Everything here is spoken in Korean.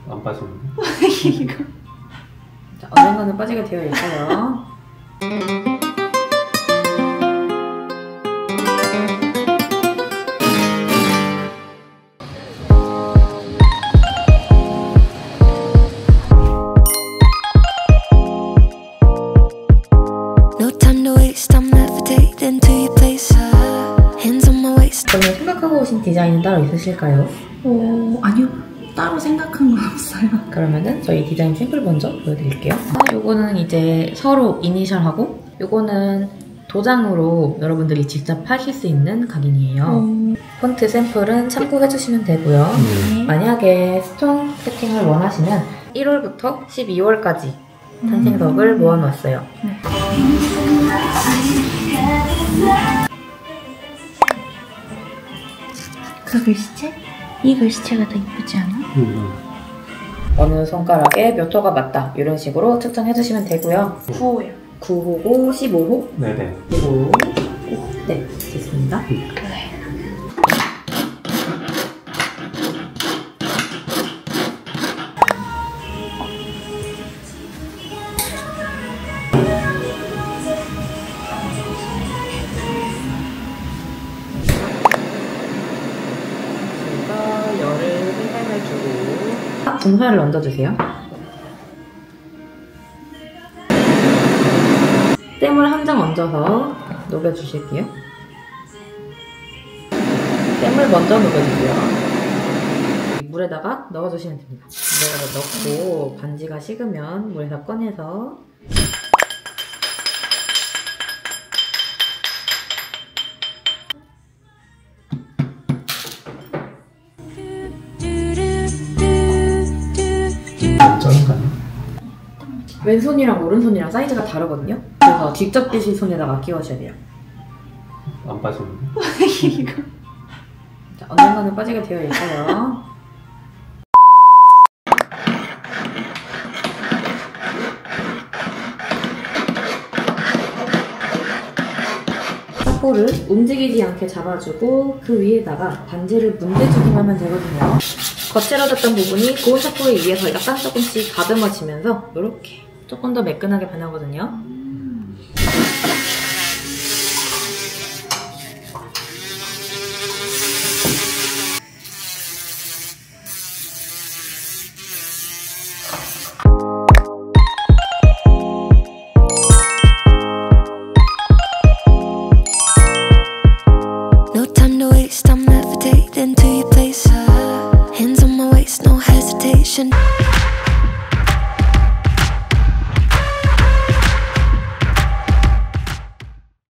안 빠지는데? 이거. 자, 언젠가는 빠지게 되어 있어요. 저는 생각하고 오신 디자인은 따로 있으실까요? 아니요. 따로 생각한 건 없어요. 그러면은 저희 디자인 샘플 먼저 보여드릴게요. 요거는 이제 서로 이니셜하고 요거는 도장으로 여러분들이 직접 하실 수 있는 각인이에요. 폰트 샘플은 참고해주시면 되고요. 만약에 스톤 세팅을 원하시면 1월부터 12월까지 탄생석을 모아놨어요. 그 글씨체? 이 글씨체가 더 이쁘지 않아? 어느 손가락에 몇 호가 맞다 이런 식으로 측정해주시면 되고요. 9호요. 9호고 15호? 네네. 15호. 네, 됐습니다. 열을 팽팽을 주고 분사를 얹어주세요. 땜을 한 장 얹어서 녹여주실게요. 땜을 먼저 녹여주세요. 물에다가 넣어주시면 됩니다. 물에다가 넣고 반지가 식으면 물에서 꺼내서 왼손이랑 오른손이랑 사이즈가 다르거든요. 그래서 직접 끼실 손에다가 끼워주셔야 돼요. 안 빠지는데? 이거. 자, 언젠가는 빠지게 되어 있어요. 사포를 움직이지 않게 잡아주고 그 위에다가 반지를 문대주기만 하면 되거든요. 거칠어졌던 부분이 고운 사포에 의해서 약간 조금씩 가듬어지면서 이렇게 조금 더 매끈하게 변하거든요. No time to waste, I'm levitating to your place. Hands on my waist, no hesitation.